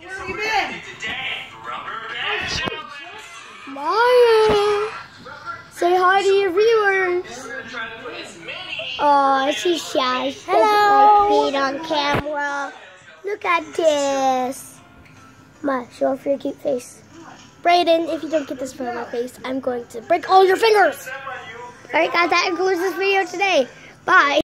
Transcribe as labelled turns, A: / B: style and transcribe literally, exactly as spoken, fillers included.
A: Maya, say hi to your viewers. Oh, she's shy. She doesn't like being on camera. Look at this. Ma, show off your cute face. Brayden, if you don't get this from my face, I'm going to break all your fingers. Alright guys, that concludes this video today. Bye.